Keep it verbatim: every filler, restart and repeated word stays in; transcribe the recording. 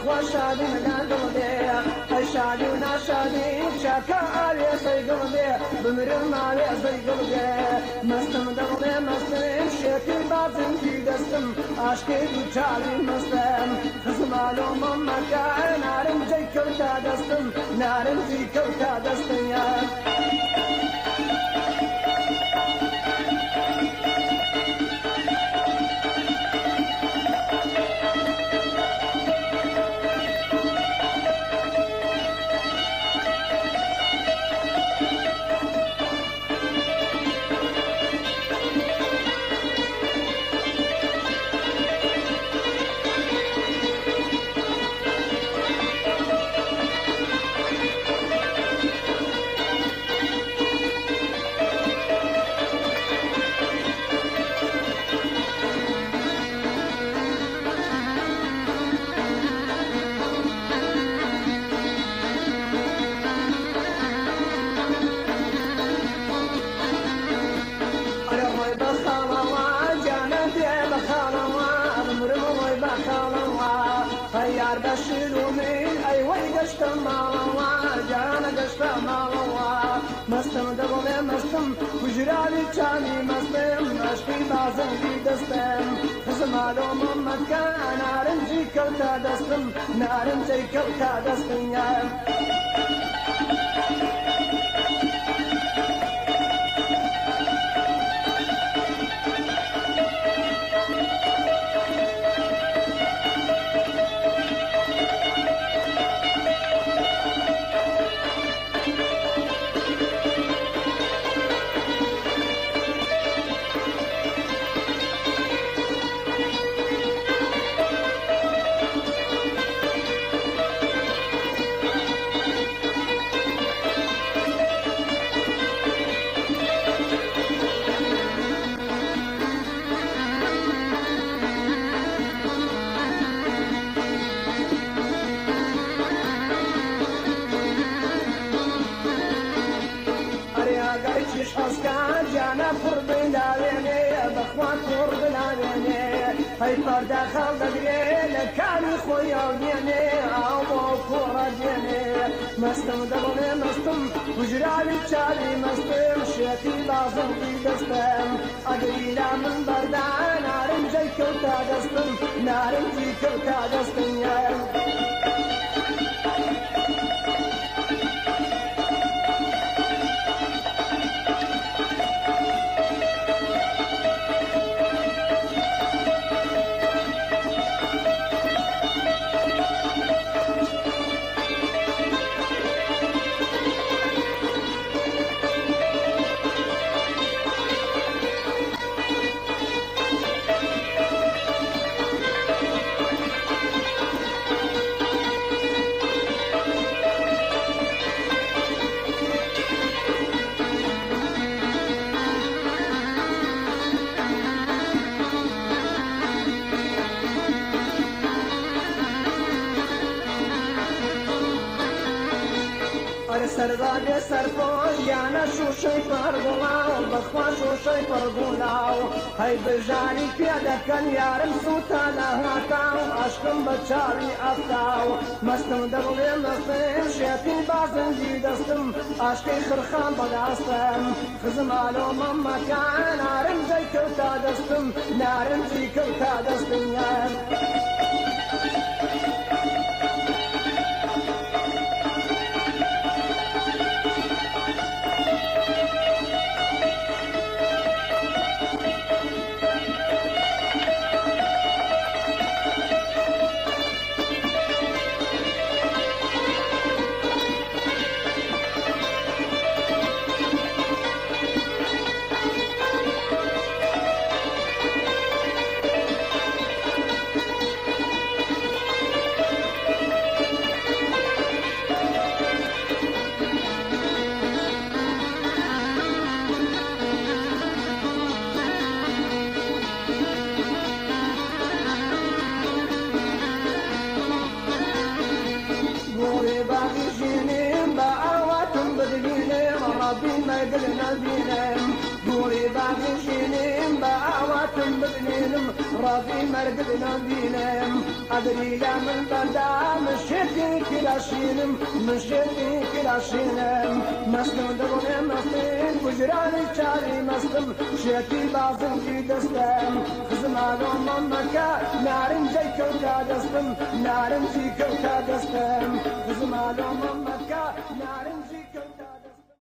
بخوا شادي نقدر بيه الشادي وناشادي شاكا علي صيقل بيه بمرم علي صيقل بيه مستم دغلي مستم شيكي بازم في دستم عشقي بتالي مستم خزم علوم مكا نارم جي كوتا دستم نارم جي كوتا دستم يا هيار بشيلو من اي وي قشت مالوا جانا قشت مالوا مستم دغلي مستم وجرالي جاني مستم عشقي بازم في دستم خزم علوم مكة نارنجي كوتا دستم نارنجي كوتا دستم يا قايتش حسكا جانا فربي لاويني بخوان فربي لاويني هاي فردا خلق ديني كاني خويا وديني عمو كورا ديني مستم دبلي مستم وجرالي تشالي مستم شيخي لازم في دستم أقريلا من بردان نارم جاي كوتا دستم نارم جي كوتا دستم يا سرباده سرپوش یانا شوشی پرگولاو بخوا شوشی پرگولاو هی بجاری پیاده کن یارم سوتا لهاتاو عشقم بچاری افتاو مستم دغلی مستم شیطین بازم دیدستم عشقی خرخان بداستم خزم علوم مکان نارم جی کوتا دستم نارم جی کوتا دستم یار بابي مرقد نبينم أدري لا من بدا مشيتي كلاشينم مشيتي كلاشينم مستم دبونم مستم بجراني شاري مستم شيتي بازم في دستم خزمانو ممكا نارن جي كوتا دستم نارن جي كوتا دستم خزمانو ممكا